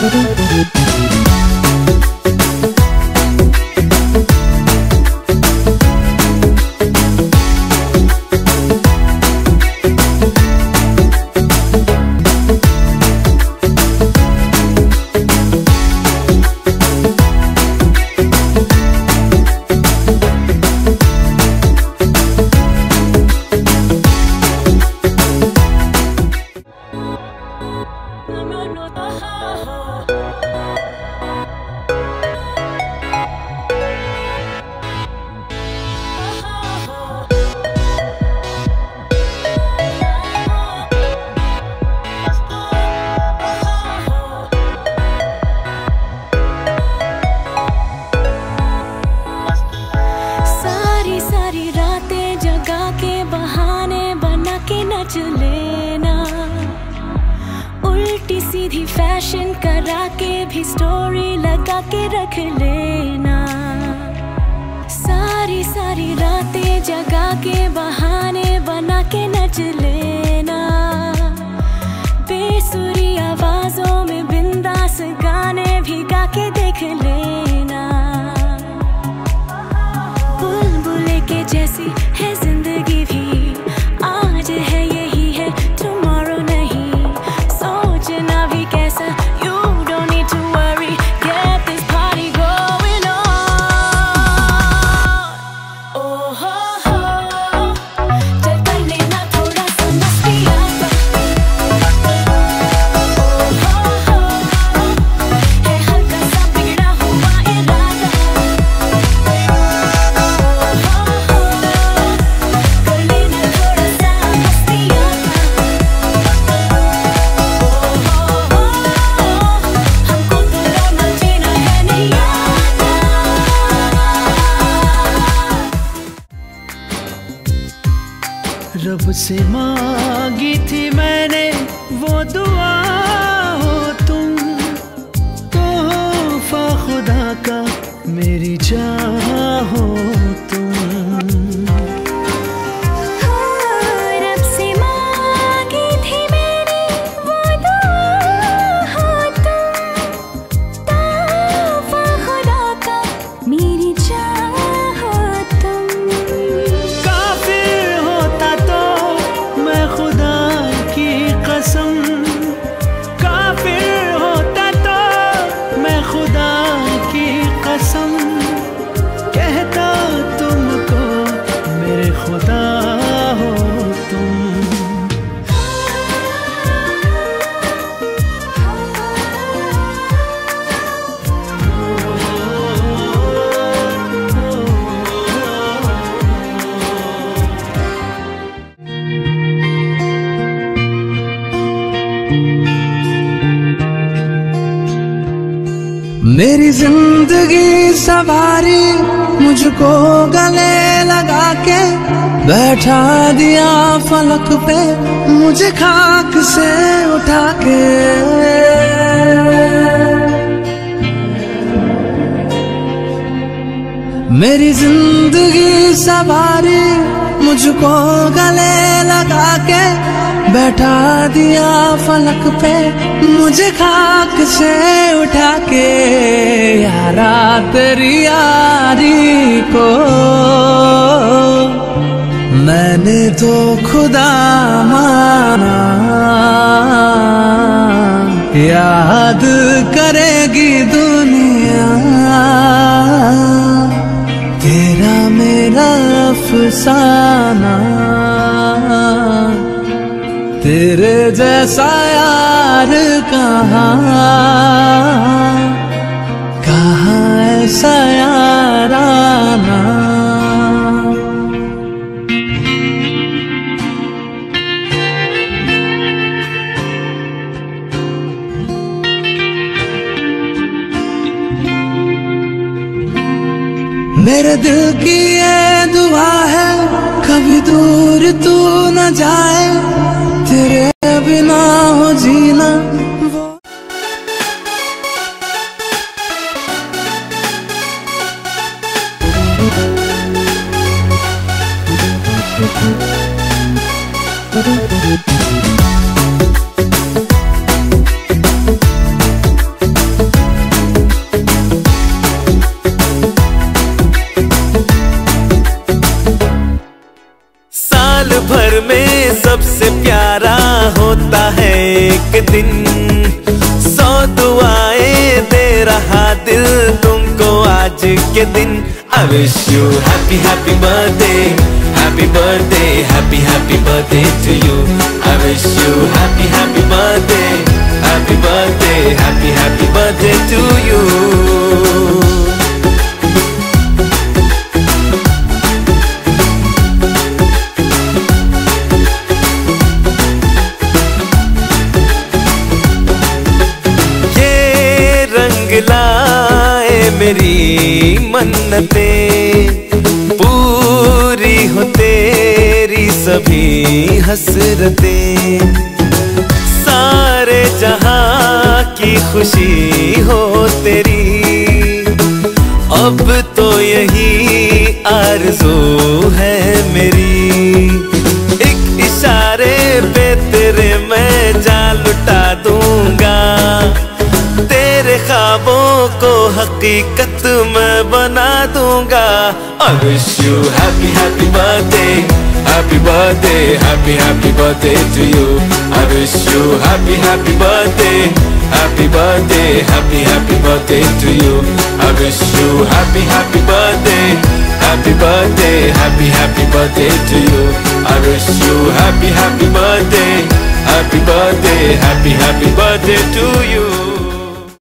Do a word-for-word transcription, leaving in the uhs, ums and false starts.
उल्टी सीधी फैशन करा के भी स्टोरी लगा के रख लेना। सारी सारी रातें जगा के बहाने बना के नच लेना। बेसुरी आवाजों में बिंदास गाने भी गा के देख लेना। बुलबुले के जैसी है जिंदगी भी, आज है यही है टुमारो नहीं। सोचना भी कैसा, you don't need to worry, get this party going on। Oh ho ho, चल कर लेना थोड़ा सा मस्ती आता। Oh हो हो, है हल्का सा बिगड़ा हुआ इरादा। Oh हो हो, कर लेना थोड़ा सा मस्ती आता। हमको तो रोना जीना है नहीं आता। रब से मांगी थी मैंने वो दुआ, हो तुम तोहफा खुदा का, मेरी चाह हो तुम। रब से मांगी थी मैंने वो दुआ, हो तुम तोहफा खुदा का, मेरी चाह हो तुम। काफिर होता तो मैं खुदा की कसम, काफिर होता तो मैं खुदा की कसम, कहता तुमको मेरे खुदा हो तुम। मेरी जिंदगी सवारी मुझको गले लगा के, बैठा दिया फलक पे मुझे खाक से उठा के। मेरी जिंदगी सवारी मुझको गले लगा के, बैठा दिया फलक पे मुझे खाक से उठा के। यारा तेरी यारी को मैंने तो खुदा माना, याद करेगी दुनिया तेरा मेरा अफसाना। तेरे जैसा यार कहाँ, कहाँ ऐसा याराना। मेरे दिल की ये दुआ है कभी दूर तू न जाए, तेरे बिना हो जीना वो। साल भर में सबसे प्यारा होता है एक दिन, सौ दुआएं दे रहा दिल तुमको आज के दिन। I wish you happy happy birthday, happy birthday, happy happy birthday to you. I wish you happy happy birthday, happy birthday, happy happy birthday to you. लाए मेरी मन्नतें, पूरी हो तेरी सभी हसरतें, सारे जहां की खुशी हो तेरी। अब तो यही आरज़ू है मेरी, एक इशारे पे तेरे मैं जान लुटा दूंगा, तेरे ख्वाबों को हकीकत मैं बना दूंगा। I wish you happy happy birthday, happy birthday, happy happy birthday to you. I wish you happy happy birthday, happy birthday, happy happy birthday to you. I wish you happy happy birthday, happy birthday, happy happy birthday to you. I wish you happy happy birthday, happy birthday, happy happy birthday to you.